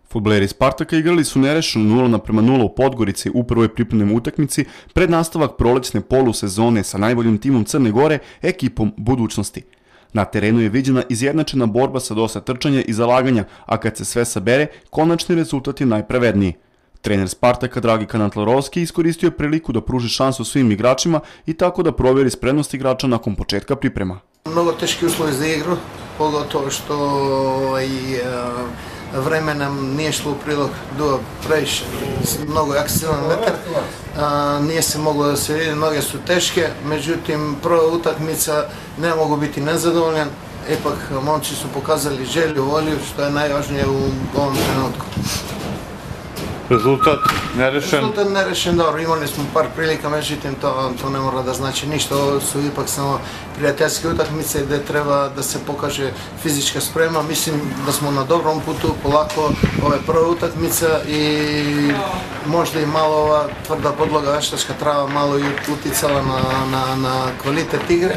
Fudbaleri Spartaka igrali su nerešeno 0:0 u Podgorici u prvoj pripremnoj utakmici pred nastavak prolećne polusezone sa najboljim timom Crne Gore, ekipom Budućnosti. Na terenu je viđena izjednačena borba sa dosta trčanja i zalaganja, a kad se sve sabere, konačni rezultat je najpravedniji. Trener Spartaka Dragi Kanatlarovski iskoristio je priliku da pruži šansu svim igračima i tako da provjeri spremnost igrača nakon početka priprema. Mnogo teški uslovi za igru, pogotovo što vreme nam nije šlo u prilog, previše, mnogo jak silan vetar, nije se moglo da se vidi, noge su teške, međutim prva utakmica ne mogu biti nezadovoljan, ipak momci su pokazali želju, volju, što je najvažnije u ovom trenutku. Rezultat nerešen? Rezultat nerešen, dobro, imali smo par prilika, međutim to ne mora da znači ništa, ovo su ipak samo prijateljske utakmice gde treba da se pokaže fizička sprema, mislim da smo na dobrom putu, polako, ovo je prva utakmica i možda i malo ova tvrda podloga, veštačka trava malo i uticala na kvalitet igre.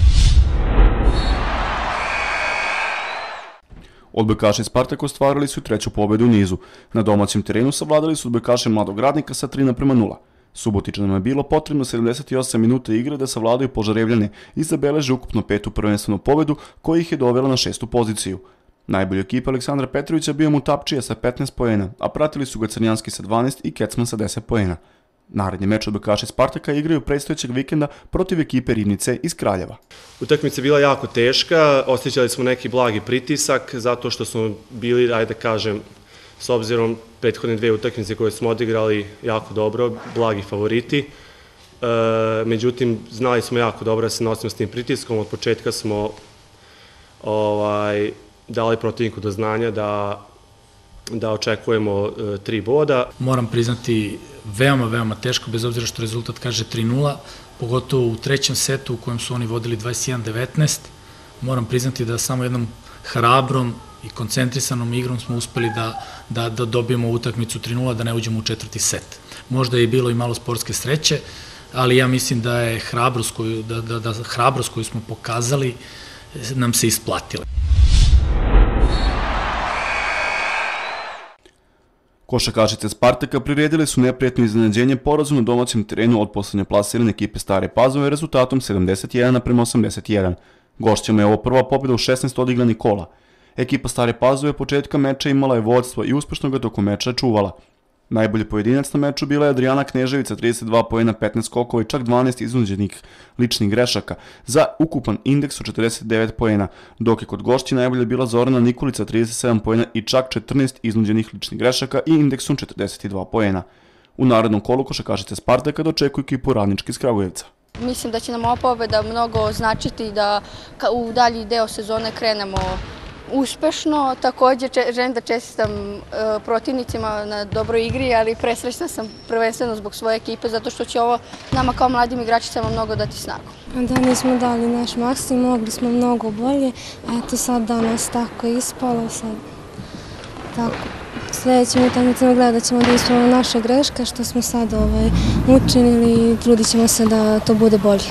Odbojkaši Spartaka ostvarili su treću pobedu u nizu. Na domaćem terenu savladali su odbojkaše Mladog Radnika sa 3:0. Subotičanima je bilo potrebno 78 minuta igre da savladaju Požarevljane i zabeleže ukupno petu prvenstvenu pobedu koja ih je dovela na 6. poziciju. Najbolja ekipa Aleksandra Petrovića bio Mutapčija sa 15 poena, a pratili su ga Crnjanski sa 12 i Kecman sa 10 poena. Naredni meč odbojkaši Spartaka igraju predstojećeg vikenda protiv ekipe Ribnice iz Kraljeva. Utakmica je bila jako teška, osjećali smo neki blagi pritisak zato što smo bili, ajde da kažem, s obzirom prethodne dve utakmice koje smo odigrali jako dobro, blagi favoriti. Međutim, znali smo jako dobro da se nosimo s tim pritiskom, od početka smo dali protivniku do znanja da očekujemo 3 boda. Moram priznati veoma teško, bez obzira što rezultat kaže 3:0, pogotovo u trećem setu u kojem su oni vodili 21:19. Moram priznati da samo jednom hrabrom i koncentrisanom igrom smo uspeli da dobijemo utakmicu 3:0, da ne uđemo u četvrti set. Možda je bilo i malo sportske sreće, ali ja mislim da je hrabrost koju smo pokazali nam se isplatila. Košarkašice Spartaka priredile su neprijatno iznenađenje porazu na domaćem terenu od poslednje plasirane ekipe Stare Pazove rezultatom 71:81. Gošćama je ovo prva pobjeda u 16 odigranih kola. Ekipa Stare Pazove početka meča imala je vođstvo i uspešno ga tokom meča čuvala. Najbolji pojedinac na meču bila je Adrijana Kneževica, 32 poena, 15 skokova i čak 12 iznuđenih ličnih grešaka za ukupan indeks od 49 poena, dok je kod gošći najbolja bila Zorana Nikolica, 37 poena i čak 14 iznuđenih ličnih grešaka i indeksom 42 poena. U narednom kolu košarkašice Spartaka dočekuju ekipu Radnički iz Kragujevca. Mislim da će nam ova pobeda mnogo značiti da u dalji deo sezone krenemo uspešno. Također želim da čestitam protivnicima na dobroj igri, ali presrećna sam prvenstveno zbog svoje ekipe, zato što će ovo nama kao mladim igračicama mnogo dati snagu. Da, nismo dali naš maksimum, mogli smo mnogo bolje, a eto sad danas tako ispalo, sad tako. Sljedećim utakmicama gledat ćemo da ispravimo naše greške što smo sad učinili i trudit ćemo se da to bude bolje.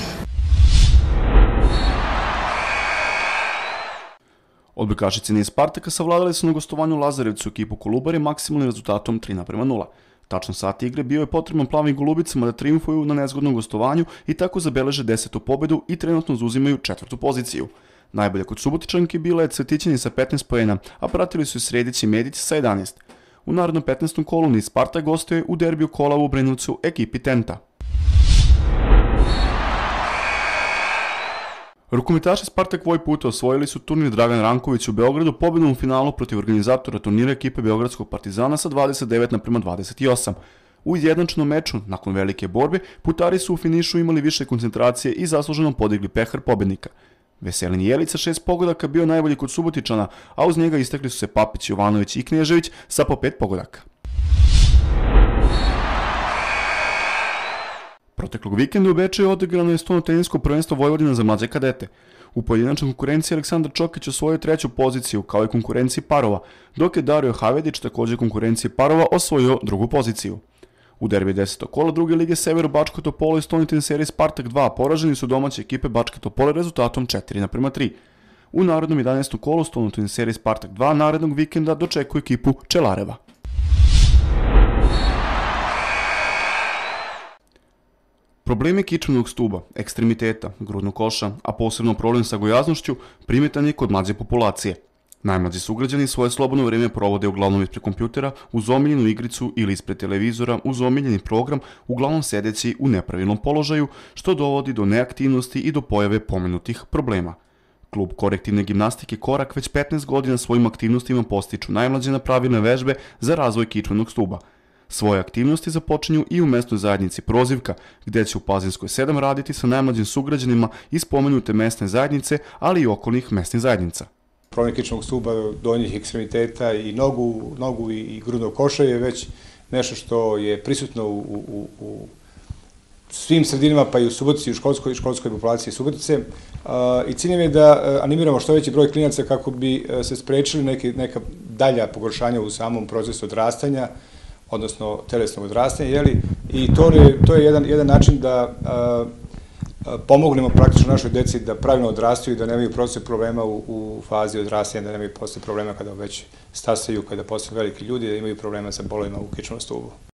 Odbojkašice iz Spartaka savladali su na gostovanju u Lazarevcu ekipu Kolubare maksimalnim rezultatom 3:0. Tačno sat igre bio je potrebno plavim golubicama da triumfuju na nezgodnom gostovanju i tako zabeleže 10. pobedu i trenutno zauzimaju 4. poziciju. Najbolja kod Subotičanki bila je Cvetićanin sa 15 poena, a pratili su Sredić i Medić sa 11. U narednom 15. kolu niz Spartak gostuje u derbiju kola u Obrenovcu ekipi Tenta. Rukometaši Spartak Voj puta osvojili su turnir Dragan Ranković u Beogradu pobedom u finalu protiv organizatora turnira ekipe Beogradskog Partizana sa 29:28. U izjednačenom meču, nakon velike borbe, putari su u finišu imali više koncentracije i zasluženo podigli pehar pobednika. Veselin Jelić sa 6 pogodaka bio najbolji kod Subotičana, a uz njega istakli su se Papić, Jovanović i Knežević sa po 5 pogodaka. Proteklog vikenda u Beču je odigrano je stono tenisko prvenstvo Vojvodina za mlađe kadete. U pojedinačnoj konkurenciji Aleksandar Čokić osvojio 3. poziciju kao i konkurenciji parova, dok je Dario Havedić također konkurenciji parova osvojio 2. poziciju. U derbi 10. kola druge lige Sever Bačka Topola i stoni teniseriji Spartak 2 poraženi su domaće ekipe Bačke Topole rezultatom 4:3. U narednom 11. kolu stoni teniseriji Spartak 2 narednog vikenda dočekuju ekipu Čelareva. Problemi kičmenog stuba, ekstremiteta, grudnog koša, a posebno problem sa gojaznošću, primetan je kod mlađe populacije. Najmlađi sugrađani svoje slobodno vreme provode uglavnom ispred kompjutera, uz omiljenu igricu ili ispred televizora, uz omiljeni program, uglavnom sedeći u nepravilnom položaju, što dovodi do neaktivnosti i do pojave pomenutih problema. Klub korektivne gimnastike Korak već 15 godina svojim aktivnostima postiču najmlađe na pravilne vežbe za razvoj kičmenog stuba. Svoje aktivnosti započinju i u mesnoj zajednici Prozivka, gde će u Pazinskoj 7 raditi sa najmlađim sugrađanima iz pomenute mesne zajednice, ali i okolnih mesnih zajednica. Problem kičmenog stuba, donjih ekstremiteta i nogu i grudnog koša je već nešto što je prisutno u svim sredinama, pa i u Subotici, u školskoj populaciji Subotice. I ciljem je da animiramo što veći broj klinaca kako bi se sprečili neka dalja pogoršanja u samom procesu odrastanja, odnosno telesnog odrastanja, i to je jedan način da pomognemo praktično našoj deci da pravilno odrastaju i da nemaju prosto problema u fazi odrastanja, da nemaju posle problema kada već stasaju, kada postaju veliki ljudi, da imaju problema sa bolovima u kičmenom stubu.